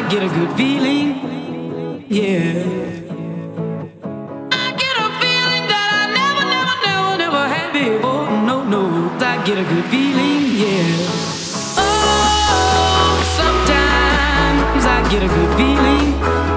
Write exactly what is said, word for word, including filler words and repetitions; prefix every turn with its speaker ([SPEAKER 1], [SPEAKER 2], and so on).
[SPEAKER 1] get a good feeling, yeah. I get a feeling that I never, never, never, never had before. No, no, I get a good feeling, yeah. Oh, sometimes I get a good feeling.